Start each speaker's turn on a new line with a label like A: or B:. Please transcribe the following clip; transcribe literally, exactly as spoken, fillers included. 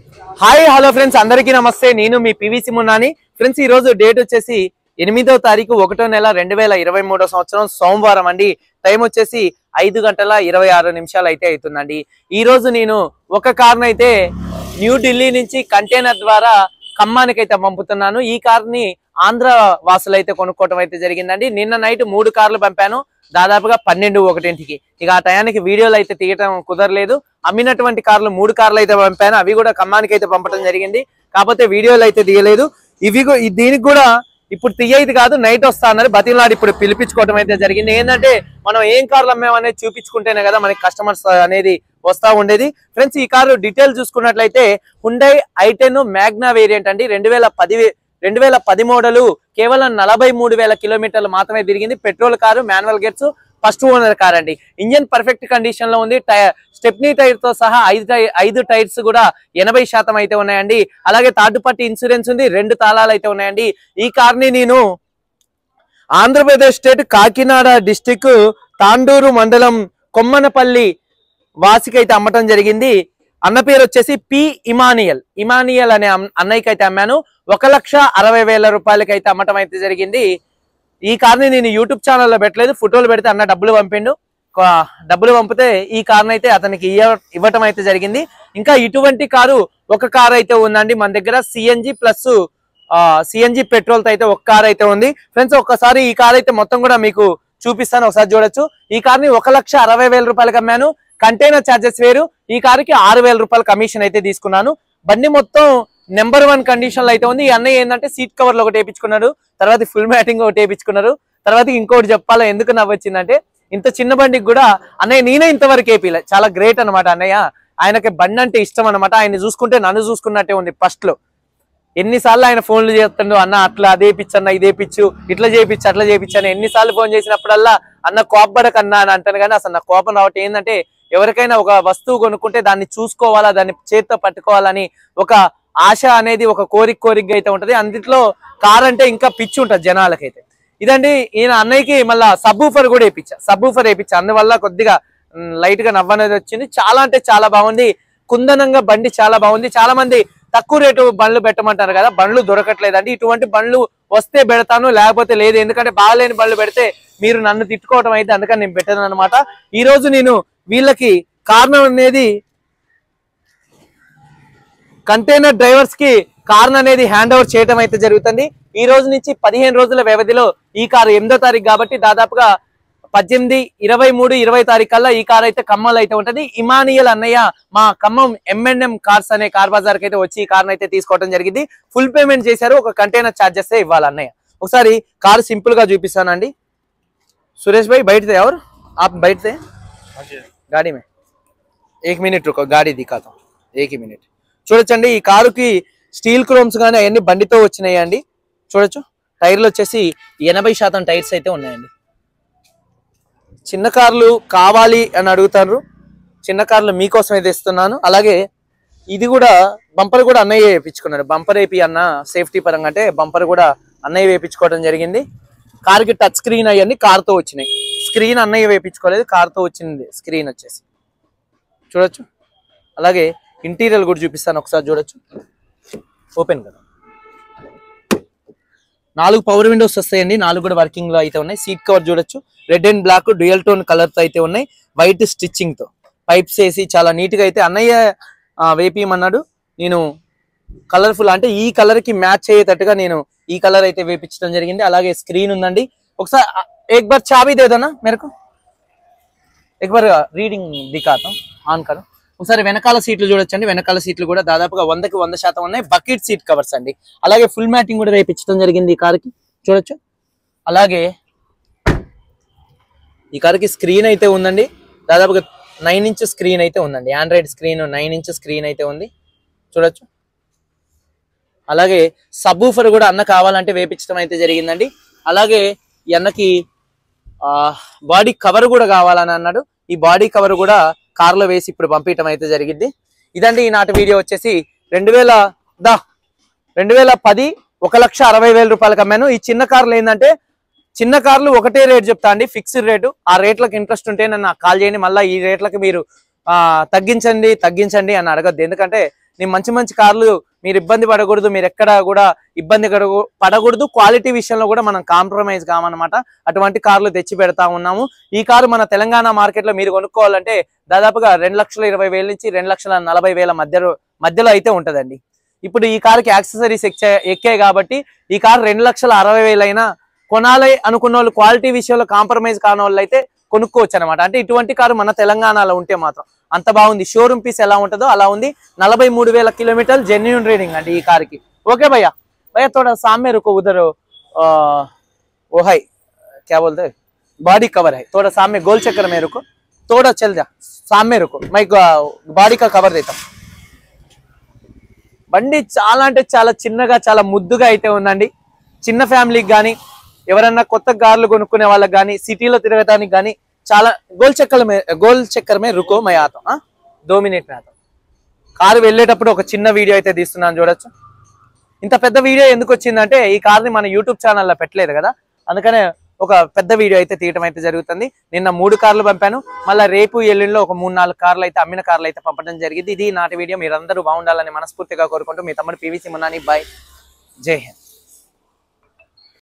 A: Hi hello friends, అందరికీ నమస్తే. నేను మీ పివిసి మున్నాని. ఫ్రెండ్స్, ఈ రోజు డేట్ వచ్చేసి ఎనిమిదవ తారీఖు ఒకటో నెల రెండు వేల ఇరవై మూడో సంవత్సరం సోమవారం అండి. టైం వచ్చేసి ఐదు గంటల ఇరవై ఆరు నిమిషాలు అయితే అవుతుందండి. ఈ రోజు నేను ఒక కార్ని అయితే న్యూఢిల్లీ నుంచి కంటైనర్ ద్వారా ఖమ్మానికి అయితే పంపుతున్నాను. ఈ కార్ని ఆంధ్ర వాసులు అయితే కొనుక్కోవడం అయితే జరిగిందండి. నిన్న నైట్ మూడు కార్లు పంపాను, దాదాపుగా పన్నెండు ఒకటింటికి. ఇక ఆ టయానికి వీడియోలు అయితే తీయటం కుదరలేదు. అమ్మినటువంటి కార్లు మూడు కార్లు అయితే పంపాను, అవి కూడా ఖమ్మానికి అయితే పంపడం జరిగింది. కాకపోతే వీడియోలు అయితే తీయలేదు. ఇవి దీనికి కూడా ఇప్పుడు తీయేది కాదు, నైట్ వస్తా అన్నారు. బతిలాడి ఇప్పుడు పిలిపించుకోవడం అయితే జరిగింది. ఏంటంటే మనం ఏం కార్లు అమ్మామనేది చూపించుకుంటేనే కదా మనకి కస్టమర్స్ అనేది వస్తా ఉండేది. ఫ్రెండ్స్, ఈ కారు డీటెయిల్ చూసుకున్నట్లయితే Hyundai i ten Magna variant అండి. రెండు వేల పది రెండు వేల పది మోడలు, కేవలం నలభై మూడు వేల కిలోమీటర్లు మాత్రమే తిరిగింది. Petrol car, manual gears, first owner car అండి. ఇంజన్ పర్ఫెక్ట్ కండిషన్ లో ఉంది. స్టెప్నీ టైర్ తో సహా ఐదు ఐదు టైర్స్ కూడా ఎనభై శాతం అయితే ఉన్నాయండి. అలాగే థర్డ్ పార్టీ ఇన్సూరెన్స్ ఉంది, రెండు తాళాలు అయితే ఉన్నాయండి. ఈ కార్ ని నేను ఆంధ్రప్రదేశ్ స్టేట్ కాకినాడ డిస్టిక్ తాండూరు మండలం కొమ్మనపల్లి వాసికి అయితే అమ్మటం జరిగింది. అన్న పేరు వచ్చేసి పి ఇమానియల్ ఇమానియల్ అనే అన్నయ్యకి అయితే అమ్మాను. ఒక లక్ష అరవై వేల రూపాయలకి అయితే అమ్మటం అయితే జరిగింది. ఈ కార్ని నేను యూట్యూబ్ ఛానల్లో పెట్టలేదు, ఫోటోలు పెడితే అన్న డబ్బులు పంపిండు. డబ్బులు పంపితే ఈ కార్ని అయితే అతనికి ఇవ్వటం అయితే జరిగింది. ఇంకా ఇటువంటి కారు ఒక కారు అయితే ఉందండి మన దగ్గర, సిఎన్జి ప్లస్ సిఎన్జి పెట్రోల్ తో అయితే ఒక కార్ అయితే ఉంది. ఫ్రెండ్స్, ఒక్కసారి ఈ కార్ అయితే మొత్తం కూడా మీకు చూపిస్తాను, ఒకసారి చూడొచ్చు. ఈ కార్ని ఒక లక్ష అరవై వేల రూపాయలకి అమ్మాను. కంటైనర్ ఛార్జెస్ వేరు. ఈ కారుకి ఆరు వేల రూపాయల కమిషన్ అయితే తీసుకున్నాను. బండి మొత్తం నెంబర్ వన్ కండిషన్ లో అయితే ఉంది. ఈ అన్నయ్య ఏంటంటే సీట్ కవర్లు ఒకటి వేయించుకున్నారు, తర్వాత ఫుల్ మ్యాటింగ్ ఒకటి వేయించుకున్నారు. తర్వాత ఇంకోటి చెప్పాలో ఎందుకు నవ్వొచ్చిందంటే, ఇంత చిన్న బండికి కూడా అన్నయ్య నేనే ఇంతవరకు వేపిలే. చాలా గ్రేట్ అనమాట అన్నయ్య. ఆయనకి బండి అంటే ఇష్టం అనమాట. ఆయన చూసుకుంటే నన్ను చూసుకున్నట్టే ఉంది. ఫస్ట్ లో ఎన్నిసార్లు ఆయన ఫోన్లు చేస్తుండో, అన్న అట్లా అదే పిచ్చు అన్న, ఇదే పిచ్చు, ఇట్లా చేయించు అట్లా చేయించు అని ఎన్నిసార్లు ఫోన్ చేసినప్పుడల్లా అన్న కోపడకన్నా అని అంటాను. కానీ అసలు నా కోపం రావటం ఏంటంటే, ఎవరికైనా ఒక వస్తువు కొనుక్కుంటే దాన్ని చూసుకోవాలా, దాన్ని చేతితో పట్టుకోవాలని ఒక ఆశ అనేది, ఒక కోరిక కోరిక అయితే ఉంటది. అందులో కార్ అంటే ఇంకా పిచ్చి ఉంటది జనాలకైతే. ఇదండి ఈయన అన్నయ్యకి మళ్ళా సబ్బూఫర్ కూడా వేయించా సబ్బూఫర్ వేయించా అందువల్ల కొద్దిగా లైట్ గా నవ్వనేది వచ్చింది. చాలా అంటే చాలా బాగుంది. కుందనంగా బండి చాలా బాగుంది. చాలా మంది తక్కువ రేటు బండ్లు పెట్టమంటారు కదా, బండ్లు దొరకట్లేదండి. ఇటువంటి బండ్లు వస్తే పెడతాను, లేకపోతే లేదు. ఎందుకంటే బాగాలేని బండ్లు పెడితే మీరు నన్ను తిట్టుకోవటం అయితే, అందుకని నేను పెట్టాను అనమాట. ఈ రోజు నేను వీళ్ళకి కారణం అనేది కంటైనర్ డ్రైవర్స్ కి కార్ అనేది హ్యాండ్ ఓవర్ చేయడం అయితే జరుగుతుంది. ఈ రోజు నుంచి పదిహేను రోజుల వ్యవధిలో ఈ కారు ఎనిమిదో తారీఖు కాబట్టి దాదాపుగా పద్దెనిమిది ఇరవై మూడు ఇరవై తారీఖు కల్లా ఈ కార్ అయితే ఖమ్మంలో అయితే ఉంటది. ఇమానియల్ అన్నయ్య మా Khammam M and M cars అనే కార్ బజార్ కి అయితే వచ్చి ఈ కార్ అయితే తీసుకోవడం జరిగింది. ఫుల్ పేమెంట్ చేశారు, ఒక కంటైనర్ ఛార్జెస్ ఇవ్వాలి అన్నయ్య. ఒకసారి కారు సింపుల్ గా చూపిస్తానండి. సురేష్ భాయ్ బయట थे और आप बैठ थे गाड़ी में एक मिनट रुको, गाड़ी दिखाता हूँ एक ही मिनट. చూడొచ్చండి, ఈ కారుకి స్టీల్ క్రోమ్స్ కానీ అవన్నీ బండితో వచ్చినాయి అండి. చూడొచ్చు, టైర్లు వచ్చేసి ఎనభై శాతం టైర్స్ అయితే ఉన్నాయండి. చిన్న కార్లు కావాలి అని అడుగుతారు, చిన్న కార్లు మీకోసం అయితే ఇస్తున్నాను. అలాగే ఇది కూడా బంపర్ కూడా అన్నయ్య వేయించుకున్నాడు. బంపర్ వేపి అన్న సేఫ్టీ పరంగా అంటే బంపర్ కూడా అన్నయ్య వేయించుకోవడం జరిగింది. కార్కి టచ్ స్క్రీన్ అవన్నీ కార్తో వచ్చినాయి. స్క్రీన్ అన్నయ్య వేయించుకోలేదు, కార్తో వచ్చింది స్క్రీన్ వచ్చేసి. చూడొచ్చు, అలాగే ఇంటీరియర్ కూడా చూపిస్తాను, ఒకసారి చూడొచ్చు. ఓపెన్ కదా, నాలుగు పవర్ విండోస్ వస్తాయండి, నాలుగు కూడా వర్కింగ్ లో అయితే ఉన్నాయి. సీట్ కవర్ చూడొచ్చు, red and black dual tone colour తో అయితే ఉన్నాయి. వైట్ స్టిచ్చింగ్ తో పైప్స్ వేసి చాలా నీట్ గా అయితే అన్నయ్య వేపియమన్నాడు. నేను కలర్ఫుల్ అంటే ఈ కలర్ కి మ్యాచ్ అయ్యేటట్టుగా నేను ఈ కలర్ అయితే వేపించడం జరిగింది. అలాగే స్క్రీన్ ఉందండి. ఒకసారి एक बार चाबी दे दो ना मेरे को, एक बार రీడింగ్ దిఖాతా ఆన్ కరో. ఒకసారి వెనకాల సీట్లు చూడొచ్చండి. వెనకాల సీట్లు కూడా దాదాపుగా వందకి వంద శాతం ఉన్నాయి. బకెట్ సీట్ కవర్స్ అండి. అలాగే ఫుల్ మ్యాటింగ్ కూడా వేయించడం జరిగింది ఈ కార్కి, చూడొచ్చు. అలాగే ఈ కార్కి స్క్రీన్ అయితే ఉందండి, దాదాపుగా నైన్ ఇంచ్ స్క్రీన్ అయితే ఉందండి. Android screen nine inch screen అయితే ఉంది, చూడొచ్చు. అలాగే సబ్బూఫర్ కూడా అన్న కావాలంటే వేయించడం అయితే జరిగిందండి. అలాగే ఈ అన్నకి బాడీ కవర్ కూడా కావాలని అన్నాడు. ఈ బాడీ కవర్ కూడా కార్లో వేసి ఇప్పుడు పంపించడం అయితే జరిగింది. ఇదండి ఈనాటి వీడియో వచ్చేసి రెండు వేల దా రెండు వేల పది ఒక లక్ష అరవై వేల రూపాయలకు అమ్మాను. ఈ చిన్న కార్లు ఏంటంటే, చిన్న కార్లు ఒకటే రేట్ చెప్తా అండి, ఫిక్స్డ్ రేటు. ఆ రేట్లకు ఇంట్రెస్ట్ ఉంటే నన్ను కాల్ చేయండి. మళ్ళీ ఈ రేట్లకి మీరు తగ్గించండి తగ్గించండి అని అడగద్దు. ఎందుకంటే నేను మంచి మంచి కార్లు మీరు ఇబ్బంది పడకూడదు, మీరు ఎక్కడ కూడా ఇబ్బంది పడకూడదు, క్వాలిటీ విషయంలో కూడా మనం కాంప్రమైజ్ కామన్నమాట. అటువంటి కార్లు తెచ్చి పెడతా ఉన్నాము. ఈ కారు మన తెలంగాణ మార్కెట్ లో మీరు కొనుక్కోవాలంటే దాదాపుగా రెండు లక్షల ఇరవై వేల నుంచి రెండు లక్షల నలభై వేల మధ్యలో మధ్యలో అయితే ఉంటదండి. ఇప్పుడు ఈ కారుకి యాక్సెసరీస్ ఎక్కే ఎక్కాయి కాబట్టి ఈ కారు రెండు లక్షల అరవై వేలైనా కొనాలి అనుకున్న వాళ్ళు, క్వాలిటీ విషయంలో కాంప్రమైజ్ కాని వాళ్ళు అయితే కొనుక్కోవచ్చు అనమాట. అంటే ఇటువంటి కారు మన తెలంగాణలో ఉంటే మాత్రం అంత బాగుంది. షోరూమ్ పీస్ ఎలా ఉంటుందో అలా ఉంది. నలభై మూడు వేల కిలోమీటర్లు జెన్యూన్ రీడింగ్ అండి ఈ కార్కి. ఓకే భయ్యా, भैया थोड़ा सामने रुको, उधर वो है क्या बोलते हैं बॉडी कवर है, थोड़ा सामने गोल चक्कर में रुको, थोड़ा चल जा, सामने रुको, मैं बॉडी का कवर देता हूँ. బండి చాలా అంటే చాలా చిన్నగా చాలా ముద్దుగా అయితే ఉందండి. చిన్న ఫ్యామిలీకి కానీ ఎవరన్నా కొత్త కార్లు కొనుక్కునే వాళ్ళకి కానీ సిటీలో తిరగటానికి కానీ చాలా. గోల్ చక్కర్ మే గోల్ చక్కర్ మే రుకో మై ఆతా దో మినిట్ మే ఆతా. కారు వెళ్ళేటప్పుడు ఒక చిన్న వీడియో అయితే తీస్తున్నాను చూడొచ్చు. ఇంత పెద్ద వీడియో ఎందుకు వచ్చిందంటే ఈ కార్ని మన యూట్యూబ్ ఛానల్లో పెట్టలేదు కదా, అందుకనే ఒక పెద్ద వీడియో అయితే తీయటం అయితే జరుగుతుంది. నిన్న మూడు కార్లు పంపాను, మళ్ళీ రేపు ఎల్లుండిలో ఒక మూడు నాలుగు కార్లు అయితే అమ్మిన కార్లు అయితే పంపడం జరిగింది. ఇది నాటి వీడియో. మీరందరూ బాగుండాలని మనస్ఫూర్తిగా కోరుకుంటూ మీ తమ్ముడు పీవీసీ మున్నాని. బాయ్, జై హింద్.